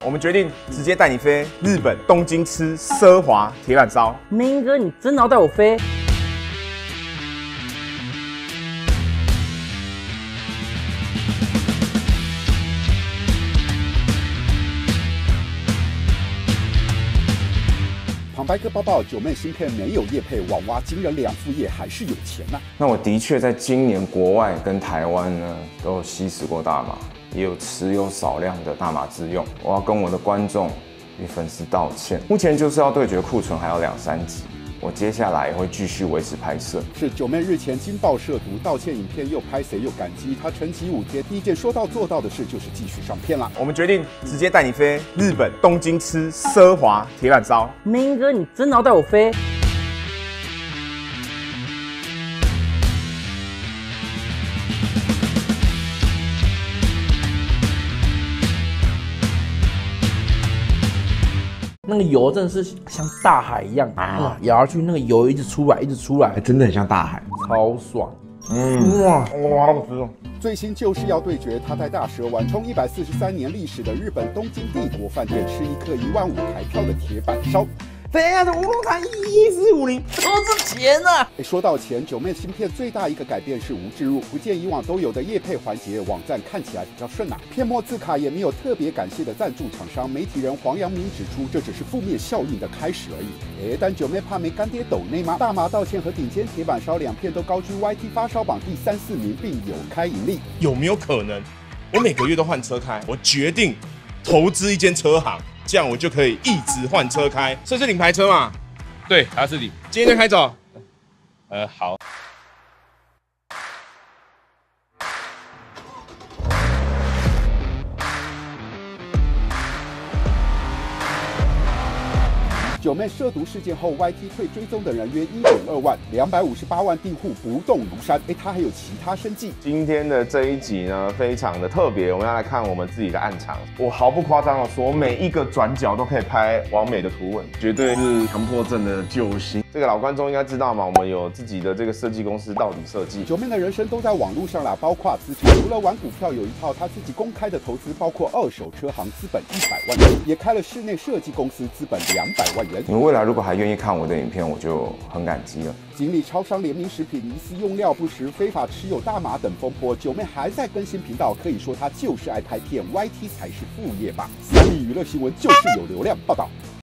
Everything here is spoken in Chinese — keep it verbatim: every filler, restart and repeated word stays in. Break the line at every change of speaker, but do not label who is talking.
我们决定直接带你飞日本东京吃奢华铁板烧。
明哥，你真的要带我飞？
旁白哥报报，九妹芯片没有业配，网挖惊人两副业还是有钱呐、啊。
那我的确在今年国外跟台湾呢都有吸食过大麻，也有持有少量的大麻自用。我要跟我的观众与粉丝道歉。目前就是要对决库存还有两三集，我接下来也会继续维持拍摄。
是九妹日前惊爆涉毒道歉影片，又拍谁又感激她沉寂五天，第一件说到做到的事就是继续上片啦。
我们决定直接带你飞日本东京吃奢华铁板烧。
明哥，你真的要带我飞？那个油真的是像大海一样啊，咬下去那个油一直出来，一直出来，
欸、真的很像大海，
超爽。
嗯，哇哇，好吃哦！
最新就是要对决他带大蛇丸，冲一百四十三年历史的日本东京帝国饭店，吃一颗一万五台票的铁板烧。
等一下，的乌龙茶一四五零，
都是钱啊！
说到钱，九妹芯片最大一个改变是无置入，不见以往都有的业配环节，网站看起来比较顺啊。片末字卡也没有特别感谢的赞助厂商，媒体人黄阳明指出，这只是负面效应的开始而已。哎，但九妹怕没干爹抖内吗？大麻道歉和顶尖铁板烧两片都高居 Y T 发烧榜第三四名，并有开盈利。
有没有可能，我每个月都换车开？我决定投资一间车行，这样我就可以一直换车开。这是领牌车嘛？对，它是你。今天就开走。呃，好。
九妹涉毒事件后 ，Y T 退追踪的人约一点二万，两百五十八万订户不动如山。哎，他还有其他生计。
今天的这一集呢，非常的特别，我们要来看我们自己的暗场。我毫不夸张的说，每一个转角都可以拍完美的图文，绝对是强迫症的救星。这个老观众应该知道嘛，我们有自己的这个设计公司，到底设计。
九妹的人生都在网络上啦，包括资产。除了玩股票，有一套他自己公开的投资，包括二手车行，资本一百万元，也开了室内设计公司，资本两百万元。
你们未来如果还愿意看我的影片，我就很感激了。
经历超商联名食品疑似用料不实、非法持有大麻等风波，九妹还在更新频道，可以说她就是爱拍片 ，Y T 才是副业吧。三立娱乐新闻就是有流量报道。